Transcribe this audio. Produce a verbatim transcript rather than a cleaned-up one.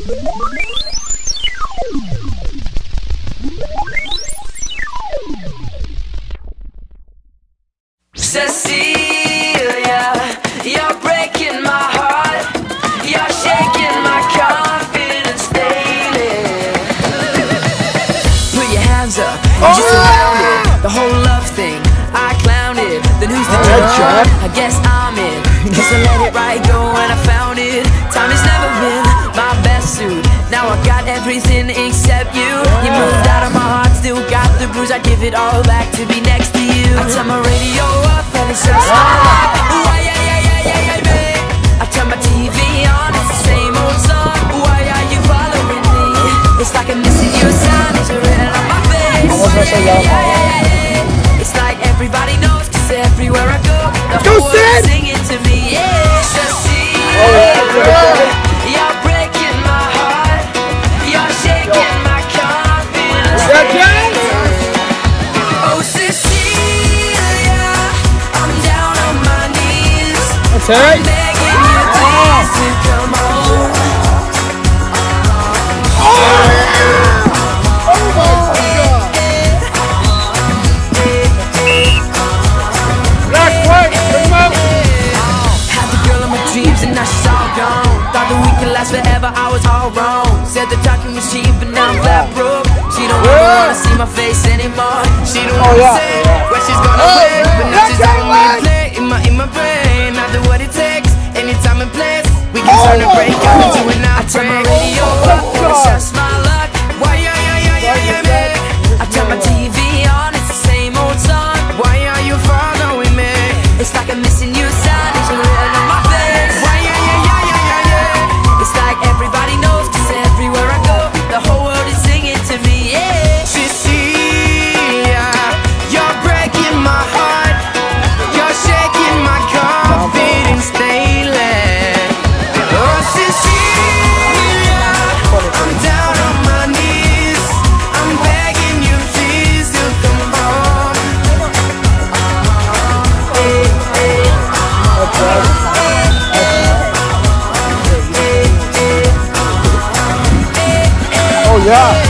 Cecilia, you're breaking my heart. You're shaking my confidence daily. Put your hands up, you just around it. The whole love thing, I clowned it. Then who's the judge? I guess I'm in. Guess I let it right go when I found it. Time has never been my best suit. Now I got everything except you. You moved out of my heart, still got the bruise. I give it all back to be next to you. I turn my radio up and it's just my life. Why, yeah, yeah, yeah, yeah, yeah, babe. I turn my T V on, it's the same old song. Why are you following me? It's like I'm missing your sign, it's written on my face. Yeah, yeah, yeah, yeah, yeah. It's like everybody knows, cause everywhere I go, the whole world is singing to me. Yeah, Cecilia, you're breaking my heart. You're shaking my confidence. Oh, Cecilia, I'm down on my knees. I'm begging you please to come home. Had the girl of my dreams and now she's all gone. Thought that we could last forever, I was all wrong. Said the talking was cheap, but now I'm flat broke. She don't really wanna see my face anymore. She don't wanna say where she's gonna play, but now she's on me to play in my in my brain. I do what it takes, any time and place. We can turn a break out into an outbreak. I turn my radio up, it's just my luck. Why, yeah, yeah, yeah, yeah, yeah, yeah. I turn my T V on, it's the same old song. Why are you following me? It's like I'm missing you, sign, it's written on my face. Why, yeah, yeah, yeah, yeah, yeah, yeah. It's like everybody knows, cause everywhere I go, the whole world is singing to me, yeah. Cecilia, you're breaking my heart. You're shaking my confidence daily. Oh, Cecilia, I'm down on my knees. I'm begging you, please, to come home. Hey, hey. Oh yeah.